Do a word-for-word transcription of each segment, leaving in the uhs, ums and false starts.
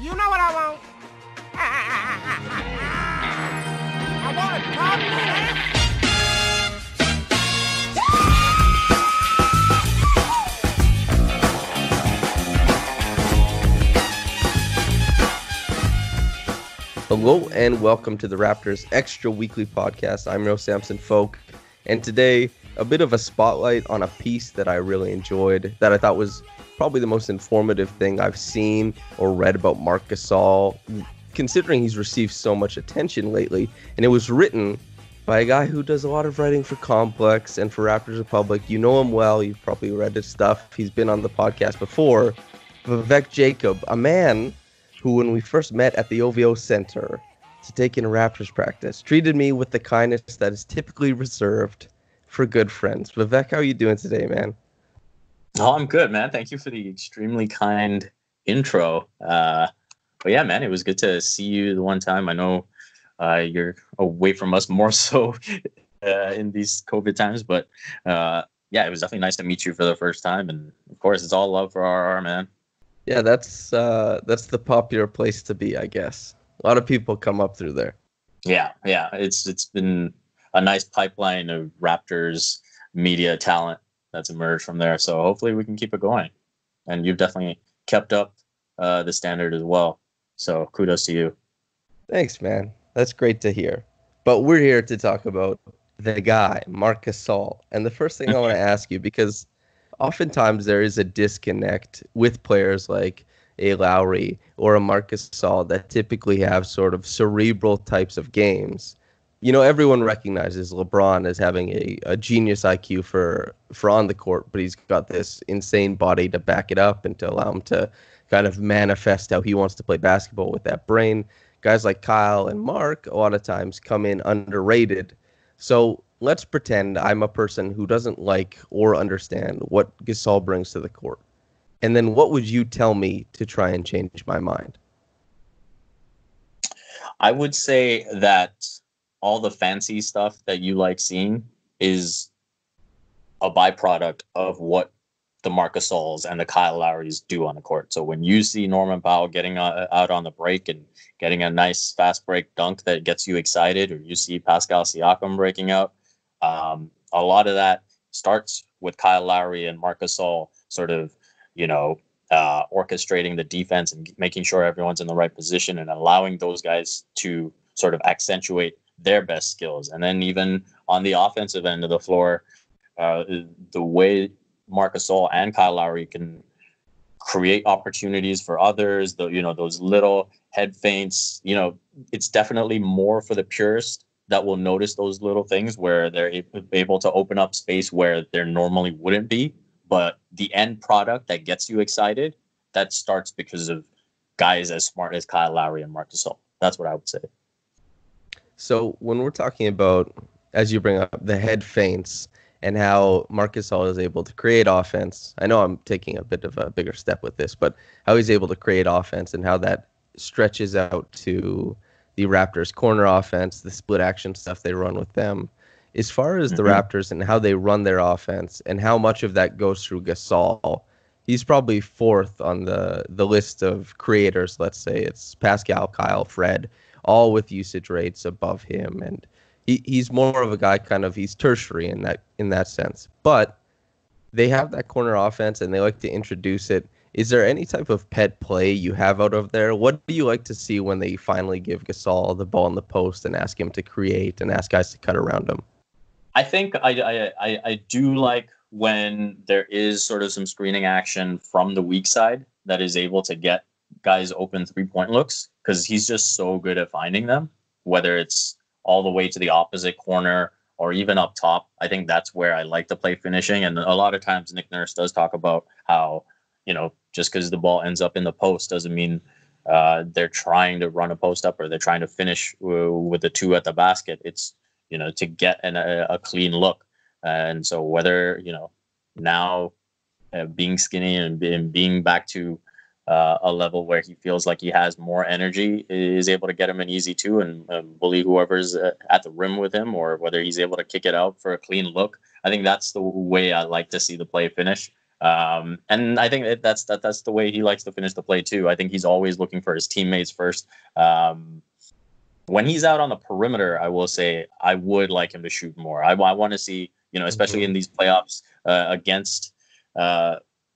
You know what I want? I want a tough Hello and welcome to the Raptors Extra Weekly Podcast. I'm your Samson Folk, and today a bit of a spotlight on a piece that I really enjoyed, that I thought was probably the most informative thing I've seen or read about Marc Gasol, considering he's received so much attention lately. And it was written by a guy who does a lot of writing for Complex and for Raptors Republic. You know him well. You've probably read his stuff. He's been on the podcast before. Vivek Jacob, a man who, when we first met at the O V O Center to take in a Raptors practice, treated me with the kindness that is typically reserved for good friends. Vivek, how are you doing today, man? Oh, I'm good, man. Thank you for the extremely kind intro. Uh, but yeah, man, it was good to see you the one time. I know uh, you're away from us more so uh, in these COVID times, but uh, yeah, it was definitely nice to meet you for the first time. And of course, it's all love for R R, man. Yeah, that's uh, that's the popular place to be, I guess. A lot of people come up through there. Yeah, yeah. It's it's been a nice pipeline of Raptors media talent that's emerged from there. So hopefully we can keep it going. And you've definitely kept up uh, the standard as well. So kudos to you. Thanks, man. That's great to hear. But we're here to talk about the guy, Marc Gasol. And the first thing I want to ask you, because oftentimes there is a disconnect with players like a Lowry or a Marc Gasol that typically have sort of cerebral types of games. You know, everyone recognizes LeBron as having a, a genius I Q for, for on the court, but he's got this insane body to back it up and to allow him to kind of manifest how he wants to play basketball with that brain. Guys like Kyle and Mark a lot of times come in underrated. So let's pretend I'm a person who doesn't like or understand what Gasol brings to the court. And then what would you tell me to try and change my mind? I would say that all the fancy stuff that you like seeing is a byproduct of what the Marc Gasols and the Kyle Lowrys do on the court. So when you see Norman Powell getting uh, out on the break and getting a nice fast break dunk that gets you excited, or you see Pascal Siakam breaking out, um, a lot of that starts with Kyle Lowry and Marc Gasol sort of, you know, uh, orchestrating the defense and making sure everyone's in the right position and allowing those guys to sort of accentuate their best skills. And then even on the offensive end of the floor, uh, the way Marc Gasol and Kyle Lowry can create opportunities for others, the, you know, those little head feints, you know, it's definitely more for the purist that will notice those little things where they're able to open up space where there normally wouldn't be. But the end product that gets you excited, that starts because of guys as smart as Kyle Lowry and Marc Gasol. That's what I would say. So when we're talking about, as you bring up, the head feints and how Marc Gasol is able to create offense, I know I'm taking a bit of a bigger step with this, but how he's able to create offense and how that stretches out to the Raptors' corner offense, the split action stuff they run with them. As far as the mm-hmm. Raptors and how they run their offense and how much of that goes through Gasol, he's probably fourth on the, the list of creators. Let's say it's Pascal, Kyle, Fred, all with usage rates above him. And he, he's more of a guy kind of, he's tertiary in that in that sense. But they have that corner offense and they like to introduce it. Is there any type of pet play you have out of there? What do you like to see when they finally give Gasol the ball in the post and ask him to create and ask guys to cut around him? I think I, I I do like when there is sort of some screening action from the weak side that is able to get guys open three-point looks, because he's just so good at finding them, whether it's all the way to the opposite corner or even up top. I think that's where I like to play finishing. And a lot of times Nick Nurse does talk about how, you know, just because the ball ends up in the post doesn't mean uh, they're trying to run a post up or they're trying to finish w- with the two at the basket. It's, you know, to get an, a, a clean look. And so whether, you know, now uh, being skinny and, and being back to uh, a level where he feels like he has more energy is able to get him an easy two and uh, bully whoever's uh, at the rim with him, or whether he's able to kick it out for a clean look. I think that's the way I like to see the play finish. Um, and I think that that's that that's the way he likes to finish the play too. I think he's always looking for his teammates first. Um, when he's out on the perimeter, I will say I would like him to shoot more. I, I want to see, you know, especially mm-hmm. in these playoffs uh, against. Uh,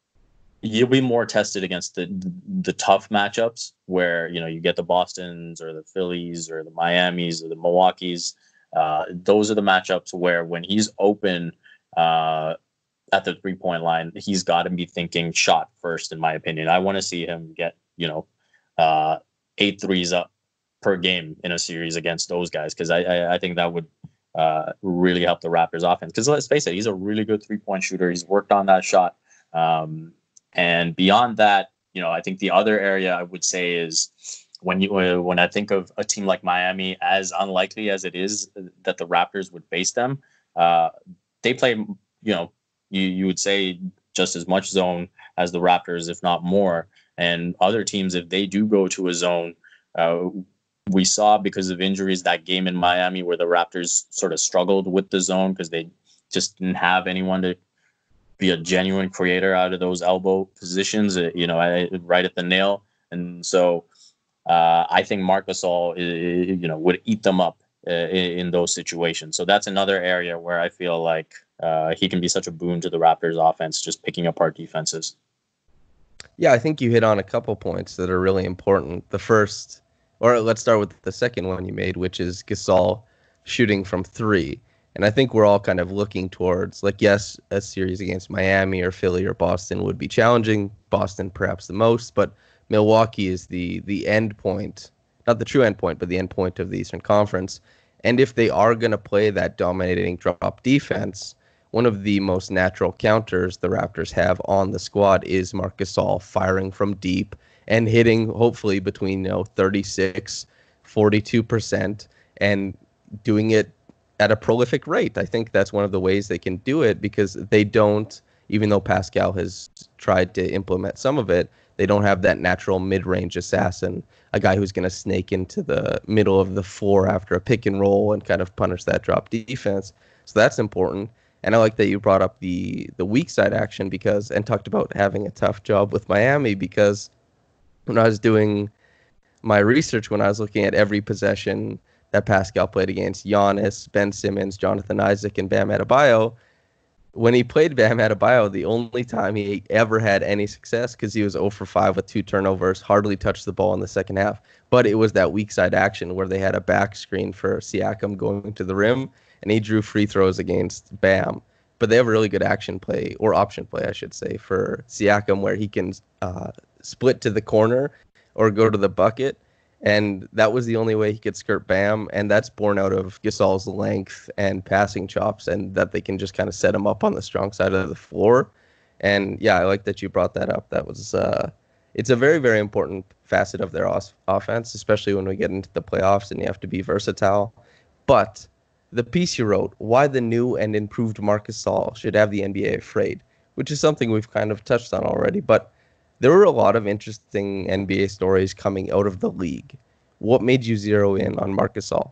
You'll be more tested against the the tough matchups where, you know, you get the Bostons or the Phillies or the Miamis or the Milwaukees. Uh, those are the matchups where when he's open uh, at the three point line, he's got to be thinking shot first. In my opinion, I want to see him get, you know, uh, eight threes up per game in a series against those guys, because I, I I think that would uh, really help the Raptors offense. Because let's face it, he's a really good three point shooter. He's worked on that shot. Um, And beyond that, you know, I think the other area I would say is when you when I think of a team like Miami, as unlikely as it is that the Raptors would face them, uh, they play, you know, you you would say just as much zone as the Raptors, if not more. And other teams, if they do go to a zone, uh, we saw because of injuries that game in Miami where the Raptors sort of struggled with the zone because they just didn't have anyone to be a genuine creator out of those elbow positions, uh, you know, right at the nail. And so uh, I think Marc Gasol, you know, would eat them up uh, in, in those situations. So that's another area where I feel like uh, he can be such a boon to the Raptors offense, just picking apart defenses. Yeah, I think you hit on a couple points that are really important. The first, or let's start with the second one you made, which is Gasol shooting from three. And I think we're all kind of looking towards, like, yes, a series against Miami or Philly or Boston would be challenging. Boston perhaps the most, but Milwaukee is the the end point, not the true end point, but the end point of the Eastern Conference. And if they are going to play that dominating drop defense, one of the most natural counters the Raptors have on the squad is Marc Gasol firing from deep and hitting hopefully between, you know, thirty-six, forty-two percent and doing it at a prolific rate. I think that's one of the ways they can do it, because they don't, even though Pascal has tried to implement some of it, they don't have that natural mid-range assassin, a guy who's going to snake into the middle of the floor after a pick and roll and kind of punish that drop defense. So that's important. And I like that you brought up the the weak side action because, and talked about having a tough job with Miami, because when I was doing my research, when I was looking at every possession that Pascal played against Giannis, Ben Simmons, Jonathan Isaac, and Bam Adebayo, when he played Bam Adebayo, the only time he ever had any success, because he was zero for five with two turnovers, hardly touched the ball in the second half, but it was that weak side action where they had a back screen for Siakam going to the rim, and he drew free throws against Bam. But they have a really good action play, or option play, I should say, for Siakam, where he can uh, split to the corner or go to the bucket. And that was the only way he could skirt Bam, and that's born out of Gasol's length and passing chops, and that they can just kind of set him up on the strong side of the floor. And yeah, I like that you brought that up. That was uh, it's a very, very important facet of their os- offense, especially when we get into the playoffs and you have to be versatile. But the piece you wrote, why the new and improved Marc Gasol should have the N B A afraid, which is something we've kind of touched on already, but there were a lot of interesting N B A stories coming out of the league. What made you zero in on Marc Gasol?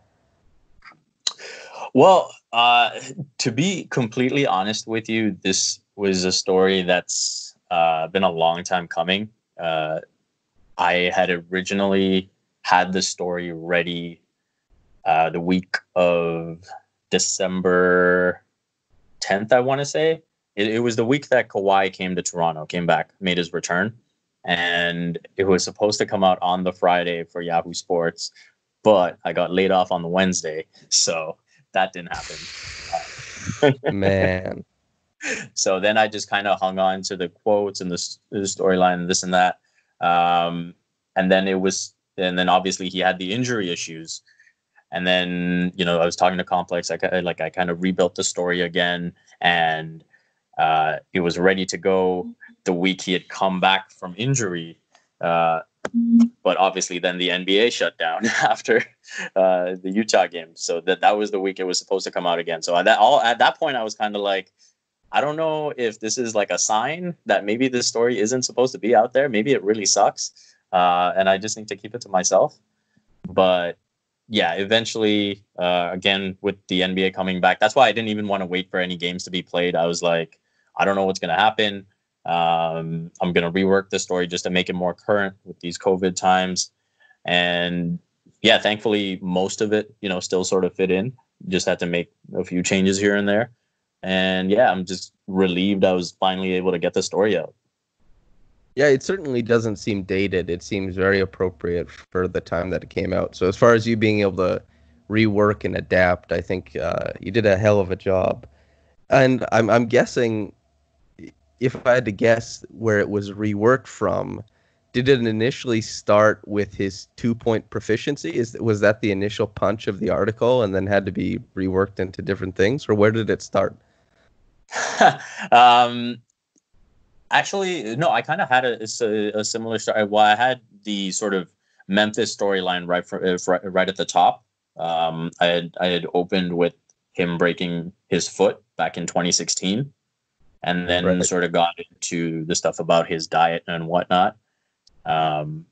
Well, uh, to be completely honest with you, this was a story that's uh, been a long time coming. Uh, I had originally had the story ready uh, the week of December tenth, I want to say. It, it was the week that Kawhi came to Toronto, came back, made his return. And it was supposed to come out on the Friday for Yahoo Sports, but I got laid off on the Wednesday. So that didn't happen. Man. So then I just kind of hung on to the quotes and the, the storyline and this and that. Um, and then it was, and then obviously he had the injury issues. And then, you know, I was talking to Complex, I like I kind of rebuilt the story again, and uh, it was ready to go the week he had come back from injury. Uh, but obviously then the N B A shut down after uh, the Utah game. So that, that was the week it was supposed to come out again. So at that, all, at that point, I was kind of like, I don't know if this is like a sign that maybe this story isn't supposed to be out there. Maybe it really sucks. Uh, and I just need to keep it to myself. But yeah, eventually, uh, again, with the N B A coming back, that's why I didn't even want to wait for any games to be played. I was like, I don't know what's going to happen. Um, I'm gonna rework the story just to make it more current with these COVID times. And yeah, thankfully most of it, you know, still sort of fit in. Just had to make a few changes here and there. And yeah, I'm just relieved I was finally able to get the story out. Yeah, it certainly doesn't seem dated. It seems very appropriate for the time that it came out. So as far as you being able to rework and adapt, I think uh, you did a hell of a job. And I'm I'm guessing, if I had to guess where it was reworked from, did it initially start with his two-point proficiency? Is was that the initial punch of the article and then had to be reworked into different things, or where did it start? um, actually, no, I kind of had a, a, a similar story. Well, I had the sort of Memphis storyline right from right, right at the top. Um, I had I had opened with him breaking his foot back in twenty sixteen, and then Right. sort of got into the stuff about his diet and whatnot. Um,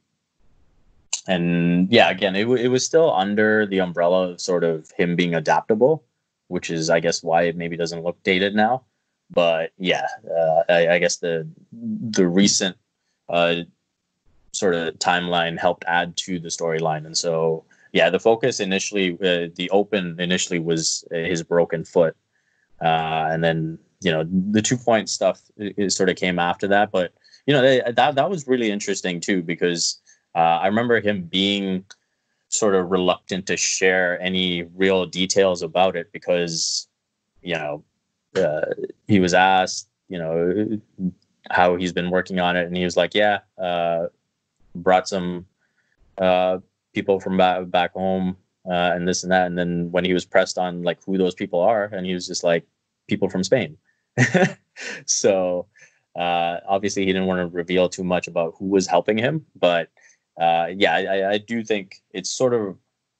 and yeah, again, it, it was still under the umbrella of sort of him being adaptable, which is, I guess, why it maybe doesn't look dated now. But yeah, uh, I, I guess the the recent uh, sort of timeline helped add to the storyline. And so, yeah, the focus initially, uh, the open initially was his broken foot. Uh, and then, you know, the two point stuff it, it sort of came after that. But, you know, they, that, that was really interesting, too, because uh, I remember him being sort of reluctant to share any real details about it because, you know, uh, he was asked, you know, how he's been working on it. And he was like, yeah, uh, brought some uh, people from back, back home uh, and this and that. And then when he was pressed on like who those people are, and he was just like, people from Spain. So uh, obviously he didn't want to reveal too much about who was helping him. But uh, yeah, I, I do think it's sort of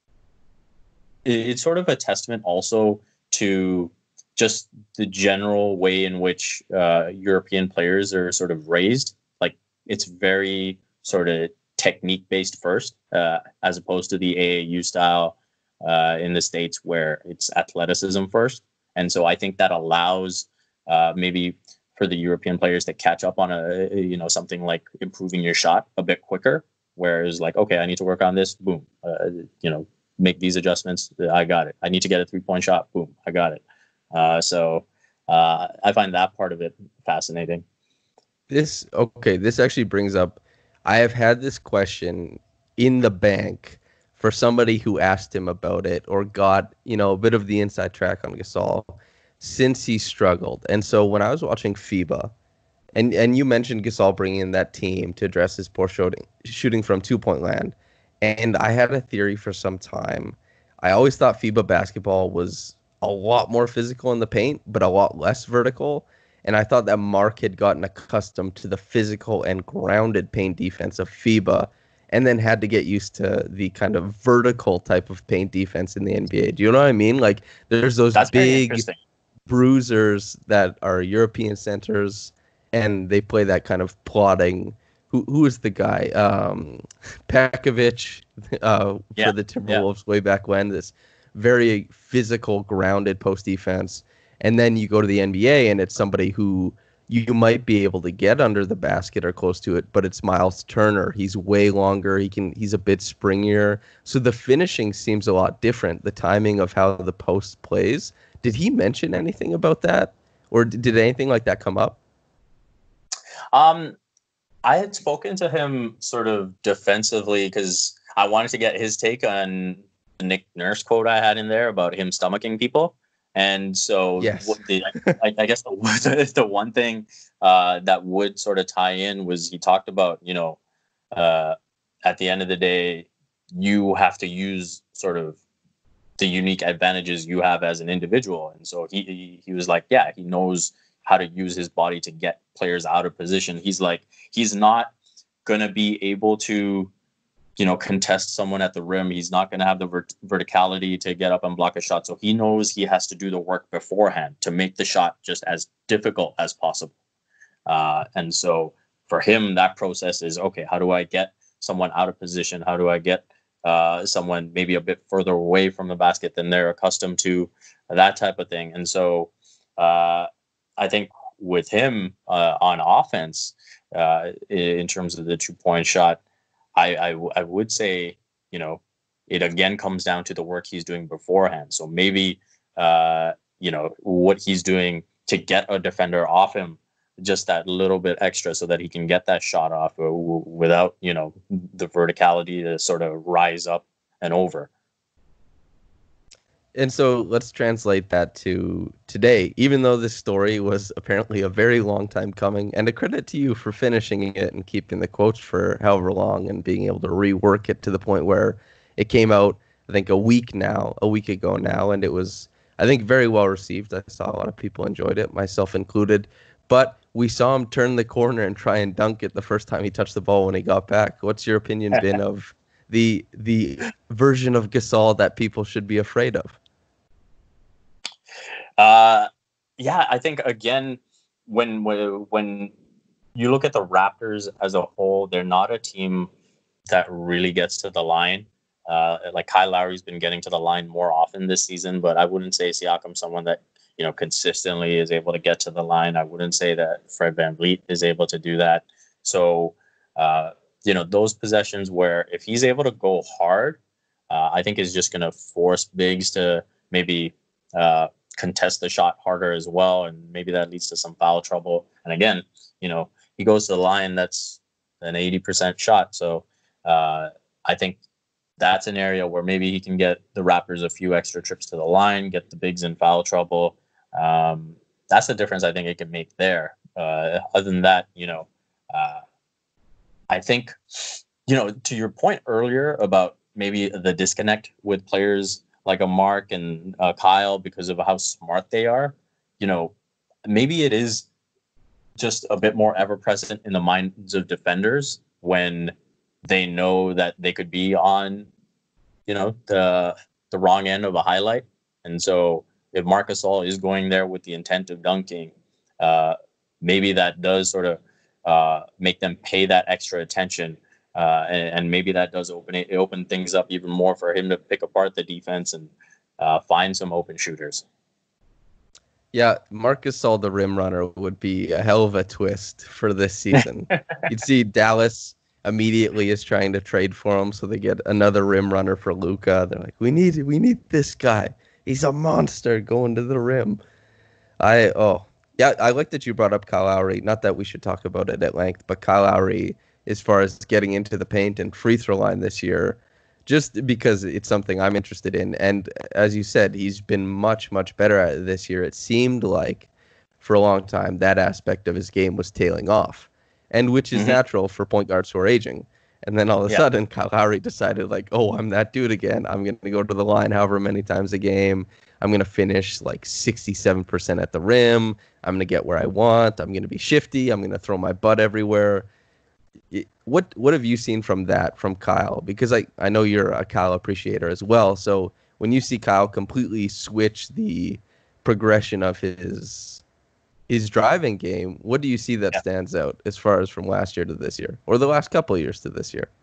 it's sort of a testament also to just the general way in which uh, European players are sort of raised. Like it's very sort of technique based first, uh, as opposed to the A A U style uh, in the States where it's athleticism first. And so I think that allows uh, maybe for the European players to catch up on a, you know, something like improving your shot a bit quicker. Whereas like, okay, I need to work on this. Boom, uh, you know, make these adjustments. I got it. I need to get a three point shot. Boom, I got it. Uh, so uh, I find that part of it fascinating. This okay, this actually brings up, I have had this question in the bank for somebody who asked him about it or got, you know, a bit of the inside track on Gasol since he struggled. And so when I was watching FIBA, and and you mentioned Gasol bringing in that team to address his poor shooting shooting from two-point land, and I had a theory for some time. I always thought FIBA basketball was a lot more physical in the paint, but a lot less vertical. And I thought that Marc had gotten accustomed to the physical and grounded paint defense of FIBA and then had to get used to the kind of vertical type of paint defense in the N B A. Do you know what I mean? Like there's those That's very big interesting. bruisers that are European centers and they play that kind of plotting. Who who is the guy? Um, Pekovic uh, Yeah, for the Timberwolves way back when. This very physical, grounded post defense. And then you go to the N B A and it's somebody who you, you might be able to get under the basket or close to it, but it's Miles Turner. He's way longer. He can he's a bit springier. So the finishing seems a lot different. The timing of how the post plays. Did he mention anything about that? Or did, did anything like that come up? Um, I had spoken to him sort of defensively because I wanted to get his take on the Nick Nurse quote I had in there about him stomaching people. And so Yes. what the, I, I guess the, the one thing uh, that would sort of tie in was he talked about, you know, uh, at the end of the day, you have to use sort of the unique advantages you have as an individual. And so he, he, he was like, yeah, he knows how to use his body to get players out of position. He's like, he's not going to be able to, you know, contest someone at the rim. He's not going to have the vert- verticality to get up and block a shot. So he knows he has to do the work beforehand to make the shot just as difficult as possible. Uh, and so for him, that process is, okay, how do I get someone out of position? How do I get uh, someone maybe a bit further away from the basket than they're accustomed to, that type of thing. And so uh, I think with him uh, on offense, uh, in terms of the two point shot, I, I I would say, you know, it again comes down to the work he's doing beforehand. So maybe uh, you know, what he's doing to get a defender off him just that little bit extra so that he can get that shot off without, you know, the verticality to sort of rise up and over. And so let's translate that to today. Even though this story was apparently a very long time coming, and a credit to you for finishing it and keeping the quotes for however long and being able to rework it to the point where it came out, I think, a week now, a week ago now, and it was, I think, very well received. I saw a lot of people enjoyed it, myself included. But we saw him turn the corner and try and dunk it the first time he touched the ball when he got back. What's your opinion been of the the version of Gasol that people should be afraid of? Uh, yeah, I think again, when when you look at the Raptors as a whole, they're not a team that really gets to the line. Uh, like Kyle Lowry's been getting to the line more often this season, but I wouldn't say Siakam's someone that, you know, consistently is able to get to the line. I wouldn't say that Fred VanVleet is able to do that. So, uh, you know, those possessions where if he's able to go hard, uh, I think is just going to force bigs to maybe uh, contest the shot harder as well. And maybe that leads to some foul trouble. And again, you know, he goes to the line, that's an eighty percent shot. So uh, I think that's an area where maybe he can get the Raptors a few extra trips to the line, get the bigs in foul trouble. Um, that's the difference I think it can make there. Uh, other than that, you know, uh, I think, you know, to your point earlier about maybe the disconnect with players like a Mark and uh, Kyle because of how smart they are, you know, maybe it is just a bit more ever present in the minds of defenders when they know that they could be on, you know, the the wrong end of a highlight. And so if Marc Gasol is going there with the intent of dunking, uh, maybe that does sort of uh, make them pay that extra attention. Uh, and, and maybe that does open it, open things up even more for him to pick apart the defense and uh, find some open shooters. Yeah, Marc Gasol, the rim runner, would be a hell of a twist for this season. You'd see Dallas immediately is trying to trade for him, so they get another rim runner for Luka. They're like, we need we need this guy. He's a monster going to the rim. I oh yeah, I like that you brought up Kyle Lowry. Not that we should talk about it at length, but Kyle Lowry, as far as getting into the paint and free throw line this year, just because it's something I'm interested in. And as you said, he's been much, much better at it this year. It seemed like for a long time that aspect of his game was tailing off, and which is mm-hmm. natural for point guards who are aging. And then all of a yeah. sudden, Kyle Lowry decided, like, oh, I'm that dude again. I'm going to go to the line however many times a game. I'm going to finish like sixty-seven percent at the rim. I'm going to get where I want. I'm going to be shifty. I'm going to throw my butt everywhere. What what have you seen from that, from Kyle? Because I, I know you're a Kyle appreciator as well. So when you see Kyle completely switch the progression of his his driving game, what do you see that yeah. stands out as far as from last year to this year, or the last couple of years to this year?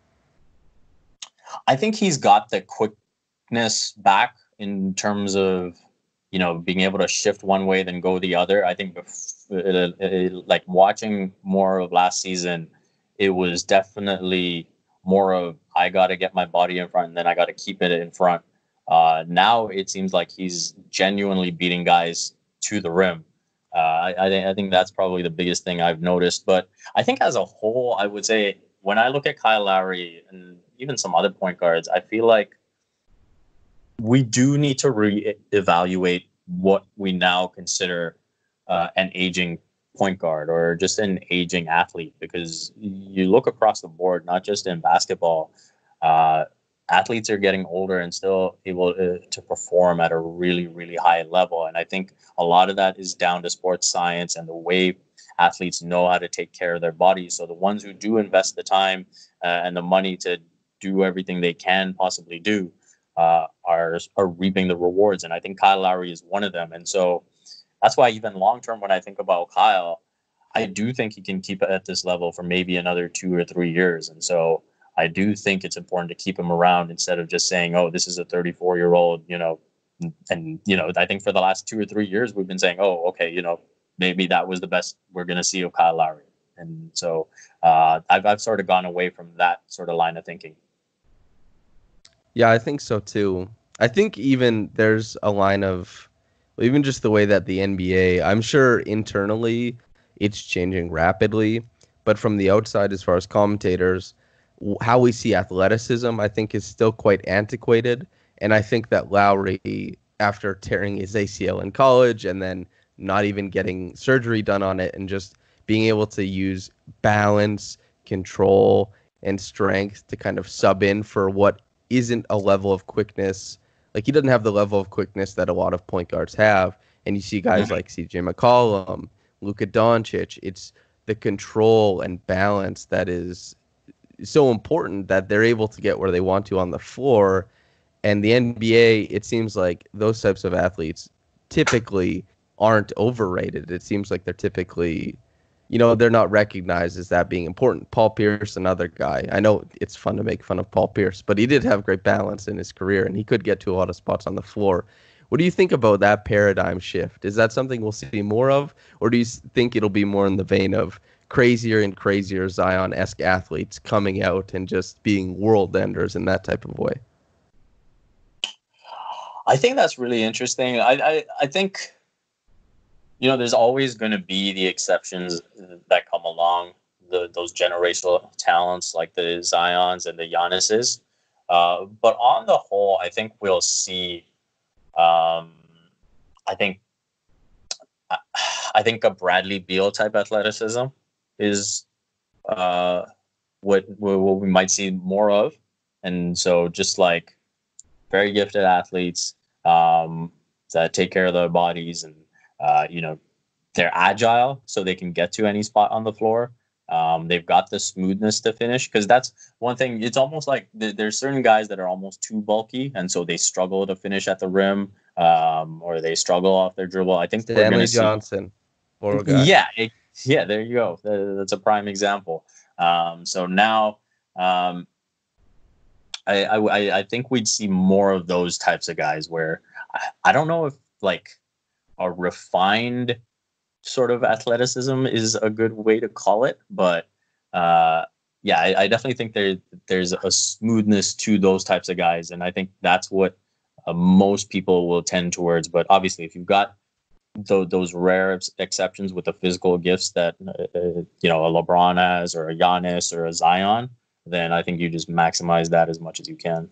I think he's got the quickness back in terms of, you know, being able to shift one way then go the other. I think bef- uh, uh, like watching more of last season, it was definitely more of I got to get my body in front and then I got to keep it in front. Uh, now it seems like he's genuinely beating guys to the rim. Uh, I, I think I think that's probably the biggest thing I've noticed. But I think as a whole, I would say when I look at Kyle Lowry and even some other point guards, I feel like we do need to reevaluate what we now consider uh, an aging point guard or just an aging athlete, because you look across the board, not just in basketball, uh, athletes are getting older and still able to, to perform at a really, really high level. And I think a lot of that is down to sports science and the way athletes know how to take care of their bodies. So the ones who do invest the time uh, and the money to do everything they can possibly do uh, are, are reaping the rewards. And I think Kyle Lowry is one of them. And so that's why even long-term, when I think about Kyle, I do think he can keep it at this level for maybe another two or three years. And so I do think it's important to keep him around instead of just saying, oh, this is a thirty-four-year-old, you know, and, you know, I think for the last two or three years, we've been saying, oh, okay, you know, maybe that was the best we're going to see of Kyle Lowry. And so uh, I've, I've sort of gone away from that sort of line of thinking. Yeah, I think so too. I think even there's a line of, even just the way that the N B A, I'm sure internally it's changing rapidly, but from the outside, as far as commentators, w- how we see athleticism, I think is still quite antiquated. And I think that Lowry, after tearing his A C L in college and then not even getting surgery done on it and just being able to use balance, control, and strength to kind of sub in for what isn't a level of quickness. Like, he doesn't have the level of quickness that a lot of point guards have. And you see guys like C J McCollum, Luka Doncic. It's the control and balance that is so important that they're able to get where they want to on the floor. And the N B A, it seems like those types of athletes typically aren't overrated. It seems like they're typically, you know, they're not recognized as that being important. Paul Pierce, another guy. I know it's fun to make fun of Paul Pierce, but he did have great balance in his career, and he could get to a lot of spots on the floor. What do you think about that paradigm shift? Is that something we'll see more of, or do you think it'll be more in the vein of crazier and crazier Zion-esque athletes coming out and just being world enders in that type of way? I think that's really interesting. I I, I think, you know, there's always going to be the exceptions that come along, the those generational talents like the Zions and the Giannis's. Uh, but on the whole, I think we'll see. Um, I think I think a Bradley Beal type athleticism is uh, what what we might see more of, and so just like very gifted athletes um, that take care of their bodies and uh, you know, they're agile, so they can get to any spot on the floor. Um, they've got the smoothness to finish, because that's one thing. It's almost like th- there's certain guys that are almost too bulky, and so they struggle to finish at the rim, um, or they struggle off their dribble. I think Stanley we're gonna Johnson, see... poor guy. Yeah, it, yeah. There you go. That's a prime example. Um, so now, um, I, I I think we'd see more of those types of guys where I, I don't know if like a refined sort of athleticism is a good way to call it, but uh, yeah, I, I definitely think there there's a smoothness to those types of guys, and I think that's what uh, most people will tend towards. But obviously, if you've got th- those rare ex- exceptions with the physical gifts that uh, you know, a LeBron has, or a Giannis, or a Zion, then I think you just maximize that as much as you can.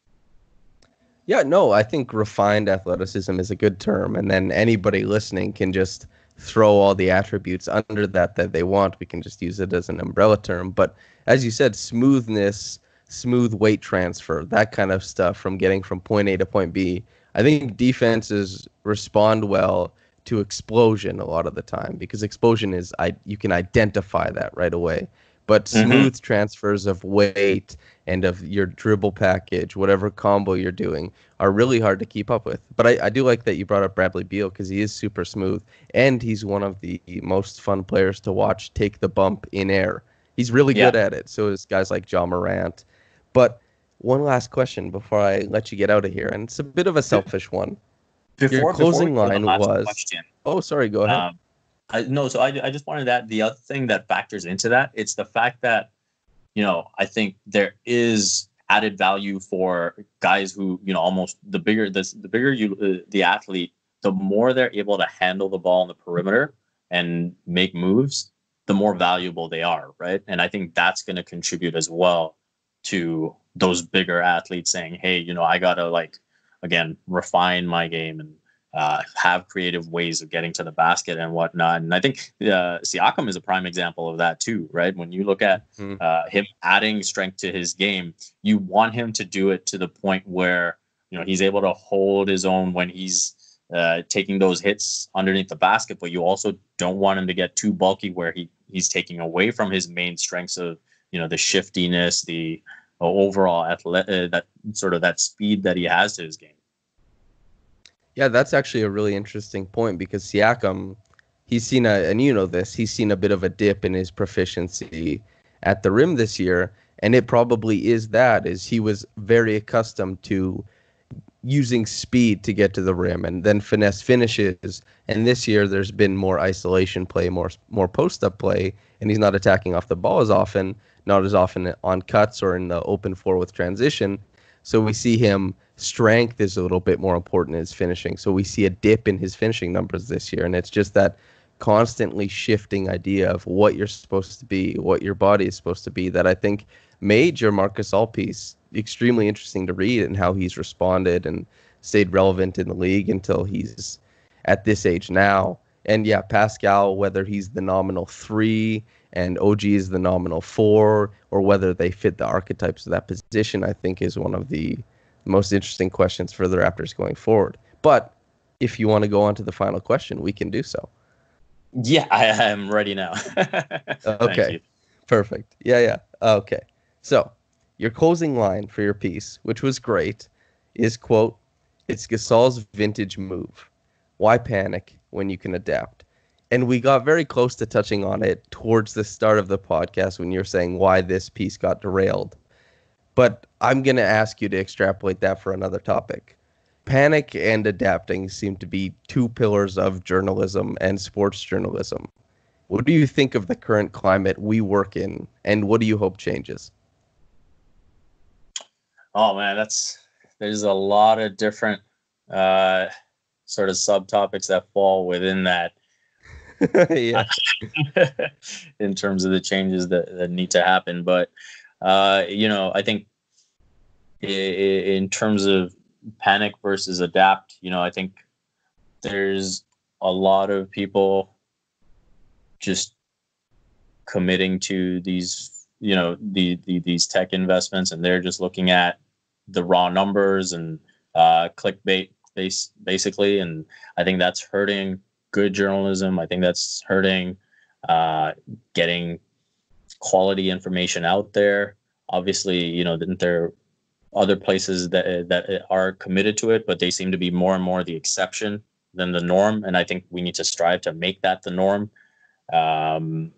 Yeah, no, I think refined athleticism is a good term, and then anybody listening can just throw all the attributes under that that they want. We can just use it as an umbrella term. But as you said, smoothness, smooth weight transfer, that kind of stuff from getting from point A to point B. I think defenses respond well to explosion a lot of the time, because explosion is, I you can identify that right away. But smooth mm-hmm. transfers of weight and of your dribble package, whatever combo you're doing, are really hard to keep up with. But I, I do like that you brought up Bradley Beal, because he is super smooth, and he's one of the most fun players to watch take the bump in air. He's really yeah. good at it. So is guys like Ja Morant. But one last question before I let you get out of here, and it's a bit of a selfish one. Before, your closing before line was... question, oh, sorry, go ahead. Um, I, no, so I, I just wanted that. The other thing that factors into that, it's the fact that, you know, I think there is added value for guys who, you know, almost the bigger the, the bigger you uh, the athlete, the more they're able to handle the ball on the perimeter and make moves, the more valuable they are, right? And I think that's going to contribute as well to those bigger athletes saying, hey, you know, I got to, like, again, refine my game and Uh, have creative ways of getting to the basket and whatnot. And I think uh, Siakam is a prime example of that too, right? When you look at uh, him adding strength to his game, you want him to do it to the point where, you know, he's able to hold his own when he's uh, taking those hits underneath the basket, but you also don't want him to get too bulky where he he's taking away from his main strengths of, you know, the shiftiness, the uh, overall athletic, uh, that sort of that speed that he has to his game. Yeah, that's actually a really interesting point, because Siakam, he's seen a, and you know this, he's seen a bit of a dip in his proficiency at the rim this year, and it probably is that, is he was very accustomed to using speed to get to the rim and then finesse finishes. And this year there's been more isolation play, more more post-up play, and he's not attacking off the ball as often, not as often on cuts or in the open floor with transition. So we see him, strength is a little bit more important in his finishing. So we see a dip in his finishing numbers this year, and it's just that constantly shifting idea of what you're supposed to be, what your body is supposed to be, that I think made your Marc Gasol piece extremely interesting to read, and how he's responded and stayed relevant in the league until he's at this age now. And yeah, Pascal, whether he's the nominal three and O G is the nominal four, or whether they fit the archetypes of that position, I think is one of the most interesting questions for the Raptors going forward. But if you want to go on to the final question, we can do so. Yeah, I am ready now. Okay, perfect. Yeah, yeah. Okay. So your closing line for your piece, which was great, is, quote, "It's Gasol's vintage move. Why panic when you can adapt?" And we got very close to touching on it towards the start of the podcast when you're saying why this piece got derailed. But I'm going to ask you to extrapolate that for another topic. Panic and adapting seem to be two pillars of journalism and sports journalism. What do you think of the current climate we work in, and what do you hope changes? Oh man, that's there's a lot of different uh, sort of subtopics that fall within that. Yeah. In terms of the changes that, that need to happen, but uh, you know, I think in terms of panic versus adapt, you know, I think there's a lot of people just committing to these, you know, the, the these tech investments, and they're just looking at the raw numbers and uh, clickbait base basically, and I think that's hurting good journalism. I think that's hurting uh, getting quality information out there. Obviously, you know, there are other places that that are committed to it, but they seem to be more and more the exception than the norm. And I think we need to strive to make that the norm. Um,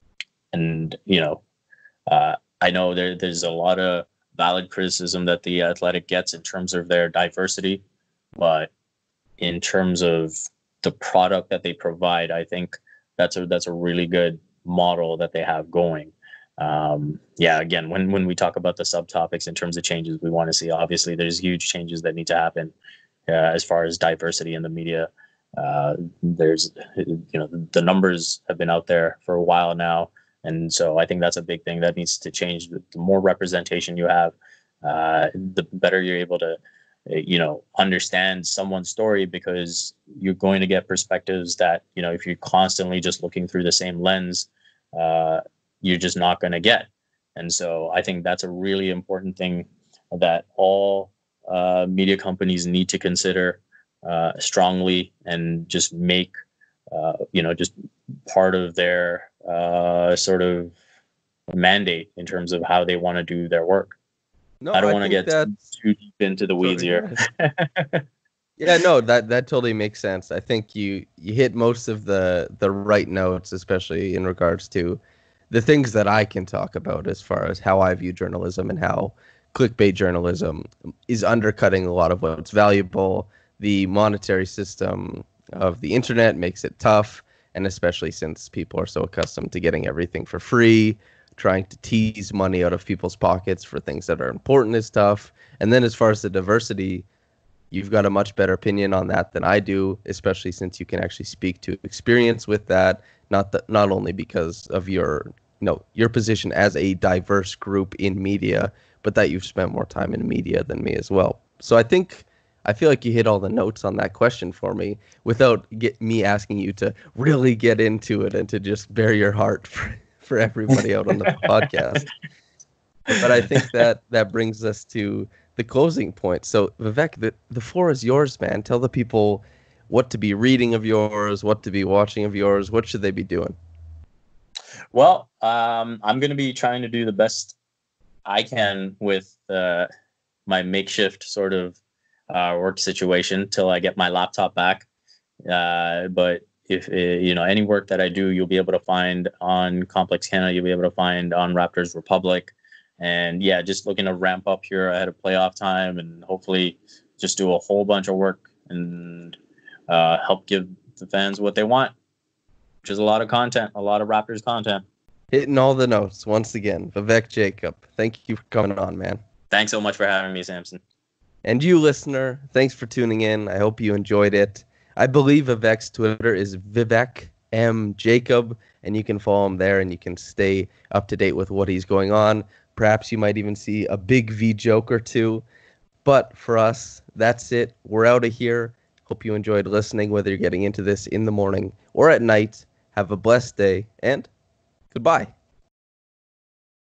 and, you know, uh, I know there, there's a lot of valid criticism that the Athletic gets in terms of their diversity, but in terms of the product that they provide, I think that's a that's a really good model that they have going. Um, yeah, again, when when we talk about the subtopics in terms of changes we want to see, obviously there's huge changes that need to happen uh, as far as diversity in the media. Uh, there's, you know, the numbers have been out there for a while now, and so I think that's a big thing that needs to change. The more representation you have, uh, the better you're able to, you know, understand someone's story, because you're going to get perspectives that, you know, if you're constantly just looking through the same lens, uh, you're just not going to get. And so I think that's a really important thing that all uh, media companies need to consider uh, strongly, and just make, uh, you know, just part of their uh, sort of mandate in terms of how they want to do their work. No, I don't I want to think get that too deep into the weeds Sorry, here. Yeah, no, that that totally makes sense. I think you you hit most of the the right notes, especially in regards to the things that I can talk about as far as how I view journalism and how clickbait journalism is undercutting a lot of what's valuable. The monetary system of the internet makes it tough, and especially since people are so accustomed to getting everything for free, trying to tease money out of people's pockets for things that are important is tough. And then as far as the diversity, you've got a much better opinion on that than I do, especially since you can actually speak to experience with that, not that, not only because of your, you know, your position as a diverse group in media, but that you've spent more time in media than me as well. So I think, I feel like you hit all the notes on that question for me without get me asking you to really get into it and to just bare your heart for, for everybody out on the podcast. But I think that that brings us to the closing point. So Vivek, the, the floor is yours, man. Tell the people what to be reading of yours, what to be watching of yours. What should they be doing? Well, um, I'm going to be trying to do the best I can with uh, my makeshift sort of uh, work situation till I get my laptop back. Uh, but if uh, you know, any work that I do, you'll be able to find on Complex Canada. You'll be able to find on Raptors Republic. And yeah, just looking to ramp up here ahead of playoff time, and hopefully just do a whole bunch of work and uh, help give the fans what they want, which is a lot of content, a lot of Raptors content. Hitting all the notes once again. Vivek Jacob, thank you for coming on, man. Thanks so much for having me, Samson. And you, listener, thanks for tuning in. I hope you enjoyed it. I believe Vivek's Twitter is Vivek M. Jacob, and you can follow him there and you can stay up to date with what he's going on. Perhaps you might even see a big V joke or two. But for us, that's it. We're out of here. Hope you enjoyed listening, whether you're getting into this in the morning or at night. Have a blessed day, and goodbye.